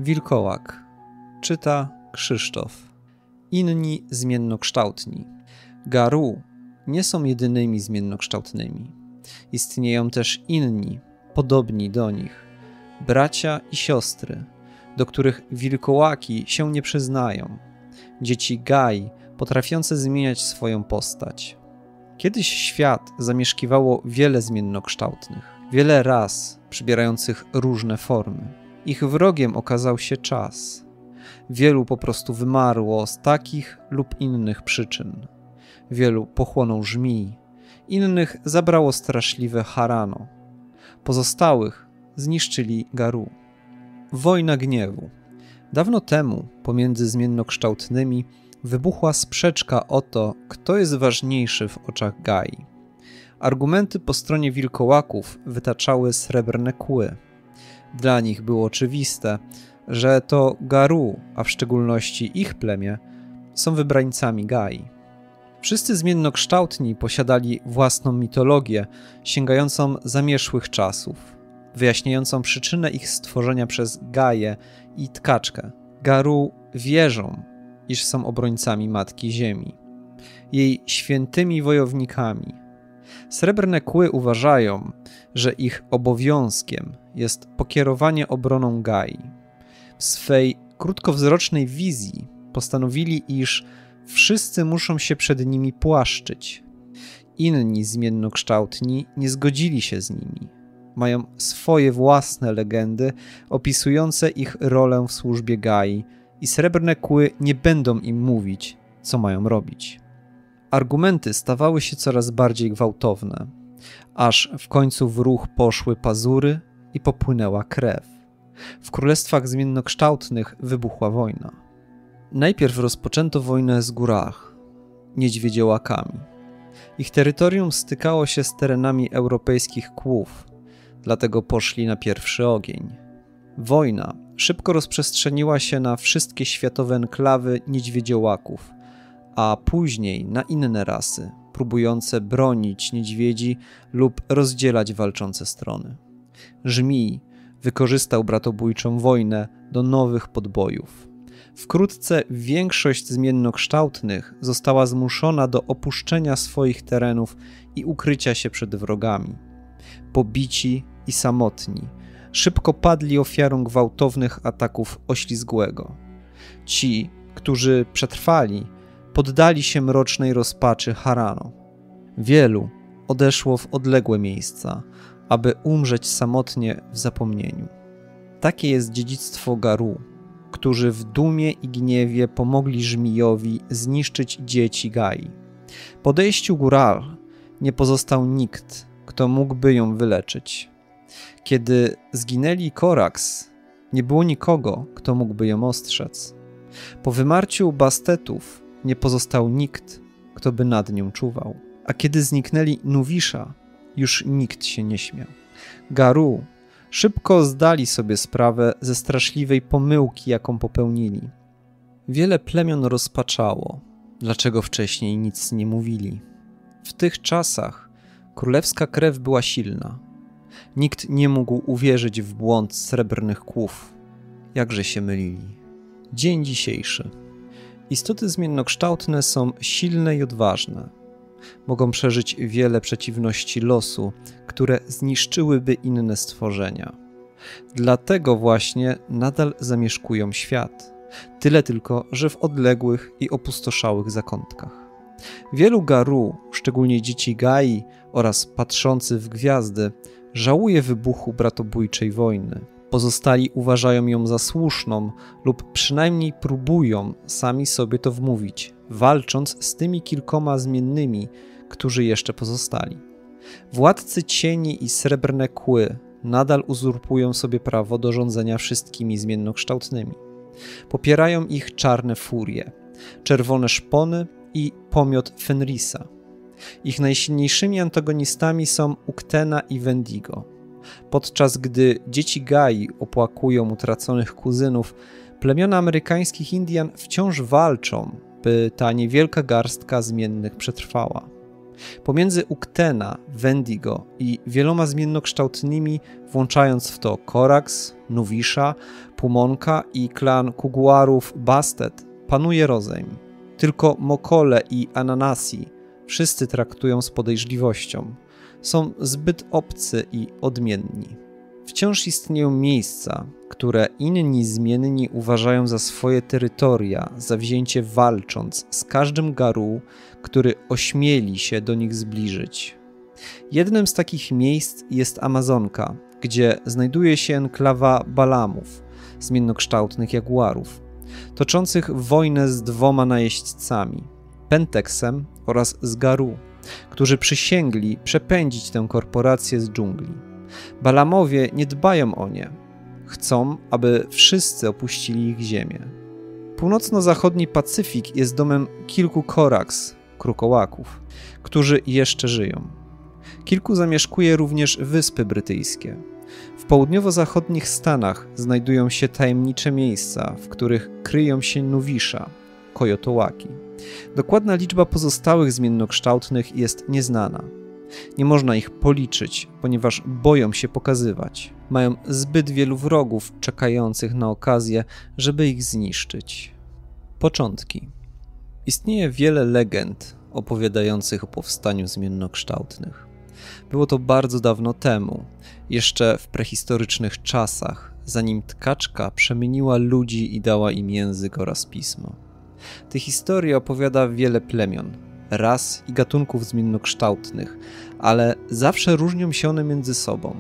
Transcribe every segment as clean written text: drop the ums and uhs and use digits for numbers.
Wilkołak. Czyta Krzysztof. Inni zmiennokształtni. Garou nie są jedynymi zmiennokształtnymi. Istnieją też inni, podobni do nich, bracia i siostry, do których wilkołaki się nie przyznają. Dzieci Gai potrafiące zmieniać swoją postać. Kiedyś świat zamieszkiwało wiele zmiennokształtnych, wiele ras przybierających różne formy. Ich wrogiem okazał się czas. Wielu po prostu wymarło z takich lub innych przyczyn. Wielu pochłonął żmij, innych zabrało straszliwe Harano. Pozostałych zniszczyli Garou. Wojna gniewu. Dawno temu pomiędzy zmiennokształtnymi wybuchła sprzeczka o to, kto jest ważniejszy w oczach Gai. Argumenty po stronie wilkołaków wytaczały srebrne kły. Dla nich było oczywiste, że to Garou, a w szczególności ich plemię, są wybrańcami Gai. Wszyscy zmiennokształtni posiadali własną mitologię, sięgającą zamierzchłych czasów, wyjaśniającą przyczynę ich stworzenia przez Gaię i Tkaczkę. Garou wierzą, iż są obrońcami Matki Ziemi, jej świętymi wojownikami. Srebrne kły uważają, że ich obowiązkiem jest pokierowanie obroną Gai. W swej krótkowzrocznej wizji postanowili, iż wszyscy muszą się przed nimi płaszczyć. Inni zmiennokształtni nie zgodzili się z nimi. Mają swoje własne legendy opisujące ich rolę w służbie Gai i srebrne kły nie będą im mówić, co mają robić. Argumenty stawały się coraz bardziej gwałtowne, aż w końcu w ruch poszły pazury i popłynęła krew. W królestwach zmiennokształtnych wybuchła wojna. Najpierw rozpoczęto wojnę z Górach, niedźwiedziołakami. Ich terytorium stykało się z terenami europejskich kłów, dlatego poszli na pierwszy ogień. Wojna szybko rozprzestrzeniła się na wszystkie światowe enklawy niedźwiedziołaków, a później na inne rasy, próbujące bronić niedźwiedzi lub rozdzielać walczące strony. Żmij wykorzystał bratobójczą wojnę do nowych podbojów. Wkrótce większość zmiennokształtnych została zmuszona do opuszczenia swoich terenów i ukrycia się przed wrogami. Pobici i samotni, szybko padli ofiarą gwałtownych ataków oślizgłego. Ci, którzy przetrwali, poddali się mrocznej rozpaczy Harano. Wielu odeszło w odległe miejsca, aby umrzeć samotnie w zapomnieniu. Takie jest dziedzictwo Garou, którzy w dumie i gniewie pomogli żmijowi zniszczyć dzieci Gai. Po odejściu Góral nie pozostał nikt, kto mógłby ją wyleczyć. Kiedy zginęli Korax, nie było nikogo, kto mógłby ją ostrzec. Po wymarciu Bastetów nie pozostał nikt, kto by nad nią czuwał. A kiedy zniknęli Nuwisza, już nikt się nie śmiał. Garou szybko zdali sobie sprawę ze straszliwej pomyłki, jaką popełnili. Wiele plemion rozpaczało, dlaczego wcześniej nic nie mówili. W tych czasach królewska krew była silna. Nikt nie mógł uwierzyć w błąd srebrnych kłów. Jakże się mylili. Dzień dzisiejszy. Istoty zmiennokształtne są silne i odważne. Mogą przeżyć wiele przeciwności losu, które zniszczyłyby inne stworzenia. Dlatego właśnie nadal zamieszkują świat. Tyle tylko, że w odległych i opustoszałych zakątkach. Wielu Garou, szczególnie dzieci Gai oraz patrzący w gwiazdy, żałuje wybuchu bratobójczej wojny. Pozostali uważają ją za słuszną lub przynajmniej próbują sami sobie to wmówić, walcząc z tymi kilkoma zmiennymi, którzy jeszcze pozostali. Władcy cieni i srebrne kły nadal uzurpują sobie prawo do rządzenia wszystkimi zmiennokształtnymi. Popierają ich czarne furie, czerwone szpony i pomiot Fenrisa. Ich najsilniejszymi antagonistami są Uktena i Wendigo. Podczas gdy dzieci Gai opłakują utraconych kuzynów, plemiona amerykańskich Indian wciąż walczą, by ta niewielka garstka zmiennych przetrwała. Pomiędzy Uktena, Wendigo i wieloma zmiennokształtnymi, włączając w to Korax, Nuwisha, Pumonka i klan Kuguarów Bastet, panuje rozejm. Tylko Mokole i Ananasi wszyscy traktują z podejrzliwością. Są zbyt obcy i odmienni. Wciąż istnieją miejsca, które inni zmienni uważają za swoje terytoria, zawzięcie walcząc z każdym Garou, który ośmieli się do nich zbliżyć. Jednym z takich miejsc jest Amazonka, gdzie znajduje się enklawa Balamów, zmiennokształtnych jaguarów, toczących wojnę z 2 najeźdźcami, Pentexem oraz z Garou, którzy przysięgli przepędzić tę korporację z dżungli. Balamowie nie dbają o nie. Chcą, aby wszyscy opuścili ich ziemię. Północno-zachodni Pacyfik jest domem kilku Korax, krukołaków, którzy jeszcze żyją. Kilku zamieszkuje również Wyspy Brytyjskie. W południowo-zachodnich Stanach znajdują się tajemnicze miejsca, w których kryją się Nuwisha, Kojotołaki. Dokładna liczba pozostałych zmiennokształtnych jest nieznana. Nie można ich policzyć, ponieważ boją się pokazywać. Mają zbyt wielu wrogów czekających na okazję, żeby ich zniszczyć. Początki. Istnieje wiele legend opowiadających o powstaniu zmiennokształtnych. Było to bardzo dawno temu, jeszcze w prehistorycznych czasach, zanim tkaczka przemieniła ludzi i dała im język oraz pismo. Tę historię opowiada wiele plemion, ras i gatunków zmiennokształtnych, ale zawsze różnią się one między sobą.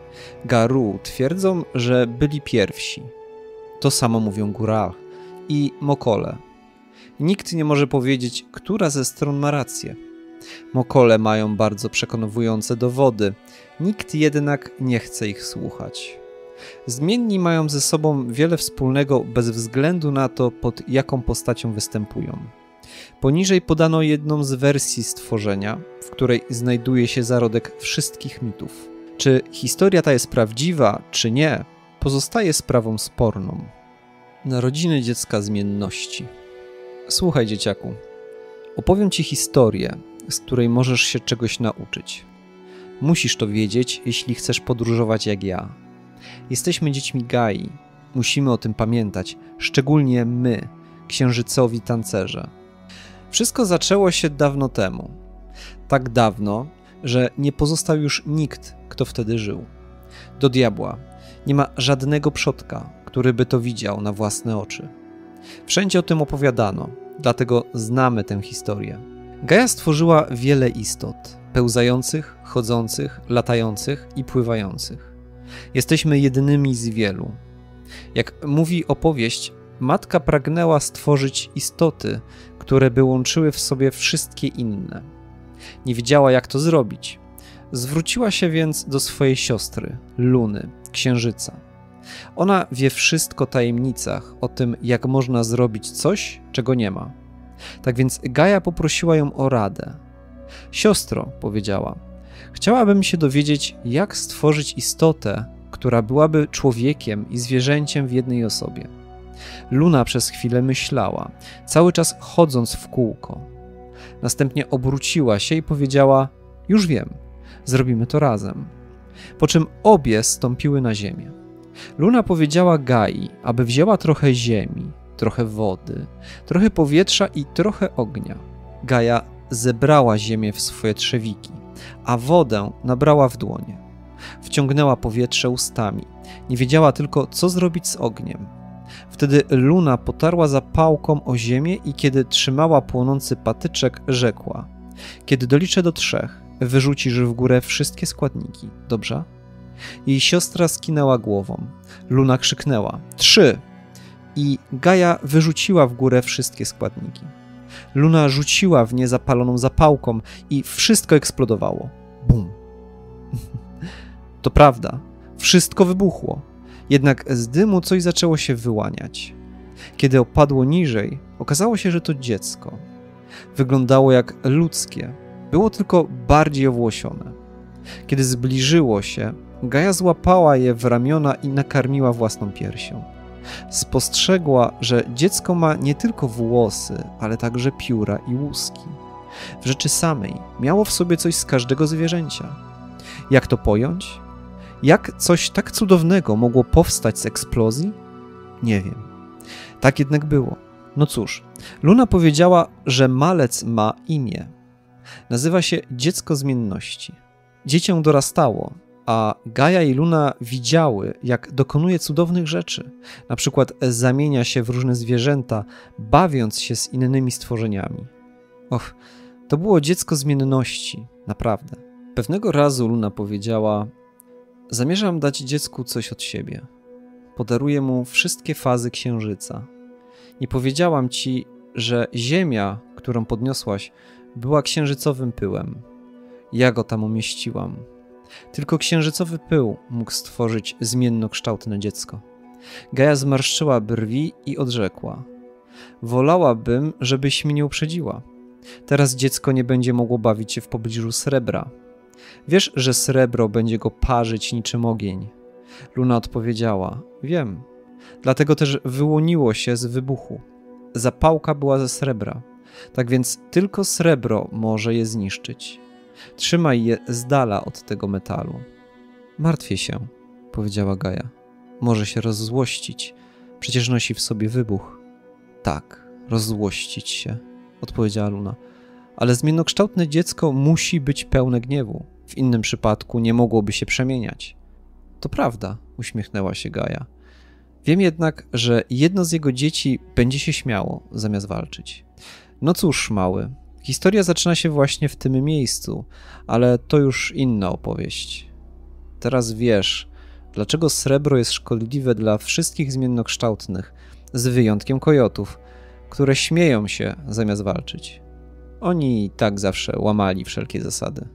Garou twierdzą, że byli pierwsi. To samo mówią Góral i Mokole. Nikt nie może powiedzieć, która ze stron ma rację. Mokole mają bardzo przekonujące dowody, nikt jednak nie chce ich słuchać. Zmienni mają ze sobą wiele wspólnego bez względu na to, pod jaką postacią występują. Poniżej podano jedną z wersji stworzenia, w której znajduje się zarodek wszystkich mitów. Czy historia ta jest prawdziwa, czy nie, pozostaje sprawą sporną. Narodziny dziecka zmienności. Słuchaj, dzieciaku, opowiem ci historię, z której możesz się czegoś nauczyć. Musisz to wiedzieć, jeśli chcesz podróżować jak ja. Jesteśmy dziećmi Gai. Musimy o tym pamiętać, szczególnie my, księżycowi tancerze. Wszystko zaczęło się dawno temu. Tak dawno, że nie pozostał już nikt, kto wtedy żył. Do diabła. Nie ma żadnego przodka, który by to widział na własne oczy. Wszędzie o tym opowiadano, dlatego znamy tę historię. Gaia stworzyła wiele istot, pełzających, chodzących, latających i pływających. Jesteśmy jedynymi z wielu. Jak mówi opowieść, matka pragnęła stworzyć istoty, które by łączyły w sobie wszystkie inne. Nie wiedziała, jak to zrobić. Zwróciła się więc do swojej siostry, Luny, księżyca. Ona wie wszystko o tajemnicach, o tym, jak można zrobić coś, czego nie ma. Tak więc Gaia poprosiła ją o radę. Siostro, powiedziała, chciałabym się dowiedzieć, jak stworzyć istotę, która byłaby człowiekiem i zwierzęciem w jednej osobie. Luna przez chwilę myślała, cały czas chodząc w kółko. Następnie obróciła się i powiedziała, już wiem, zrobimy to razem. Po czym obie stąpiły na ziemię. Luna powiedziała Gai, aby wzięła trochę ziemi, trochę wody, trochę powietrza i trochę ognia. Gaia zebrała ziemię w swoje trzewiki, a wodę nabrała w dłonie. Wciągnęła powietrze ustami. Nie wiedziała tylko, co zrobić z ogniem. Wtedy Luna potarła zapałką o ziemię i kiedy trzymała płonący patyczek, rzekła: kiedy doliczę do 3, wyrzucisz w górę wszystkie składniki, dobrze? Jej siostra skinęła głową. Luna krzyknęła: 3! I Gaia wyrzuciła w górę wszystkie składniki. Luna rzuciła w nie zapaloną zapałką i wszystko eksplodowało. Bum! To prawda, wszystko wybuchło. Jednak z dymu coś zaczęło się wyłaniać. Kiedy opadło niżej, okazało się, że to dziecko. Wyglądało jak ludzkie, było tylko bardziej owłosione. Kiedy zbliżyło się, Gaia złapała je w ramiona i nakarmiła własną piersią. Spostrzegła, że dziecko ma nie tylko włosy, ale także pióra i łuski. W rzeczy samej miało w sobie coś z każdego zwierzęcia. Jak to pojąć? Jak coś tak cudownego mogło powstać z eksplozji? Nie wiem. Tak jednak było. No cóż, Luna powiedziała, że malec ma imię. Nazywa się Dziecko Zmienności. Dziecię dorastało, a Gaja i Luna widziały, jak dokonuje cudownych rzeczy. Na przykład zamienia się w różne zwierzęta, bawiąc się z innymi stworzeniami. Och, to było dziecko zmienności, naprawdę. Pewnego razu Luna powiedziała: zamierzam dać dziecku coś od siebie. Podaruję mu wszystkie fazy księżyca. Nie powiedziałam ci, że ziemia, którą podniosłaś, była księżycowym pyłem. Ja go tam umieściłam. Tylko księżycowy pył mógł stworzyć zmiennokształtne dziecko. Gaja zmarszczyła brwi i odrzekła: wolałabym, żebyś mnie uprzedziła. Teraz dziecko nie będzie mogło bawić się w pobliżu srebra. Wiesz, że srebro będzie go parzyć niczym ogień. Luna odpowiedziała: wiem. Dlatego też wyłoniło się z wybuchu. Zapałka była ze srebra. Tak więc tylko srebro może je zniszczyć. Trzymaj je z dala od tego metalu. Martwię się, powiedziała Gaja. Może się rozzłościć. Przecież nosi w sobie wybuch. Tak, rozzłościć się, odpowiedziała Luna. Ale zmiennokształtne dziecko musi być pełne gniewu. W innym przypadku nie mogłoby się przemieniać. To prawda, uśmiechnęła się Gaja. Wiem jednak, że jedno z jego dzieci będzie się śmiało, zamiast walczyć. No cóż, mały, historia zaczyna się właśnie w tym miejscu, ale to już inna opowieść. Teraz wiesz, dlaczego srebro jest szkodliwe dla wszystkich zmiennokształtnych, z wyjątkiem kojotów, które śmieją się zamiast walczyć. Oni i tak zawsze łamali wszelkie zasady.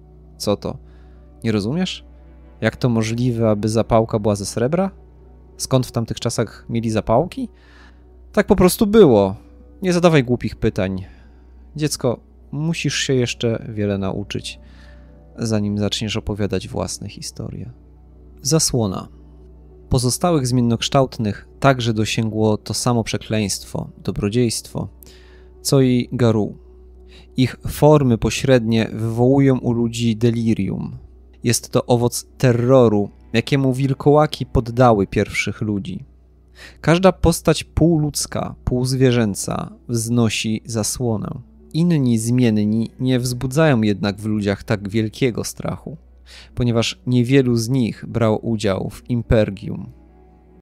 Co to? Nie rozumiesz? Jak to możliwe, aby zapałka była ze srebra? Skąd w tamtych czasach mieli zapałki? Tak po prostu było. Nie zadawaj głupich pytań. Dziecko, musisz się jeszcze wiele nauczyć, zanim zaczniesz opowiadać własne historie. Zasłona. Pozostałych zmiennokształtnych także dosięgło to samo przekleństwo, dobrodziejstwo, co i Garou. Ich formy pośrednie wywołują u ludzi delirium. Jest to owoc terroru, jakiemu wilkołaki poddały pierwszych ludzi. Każda postać półludzka, półzwierzęca wznosi zasłonę. Inni zmienni nie wzbudzają jednak w ludziach tak wielkiego strachu, ponieważ niewielu z nich brało udział w Impergium.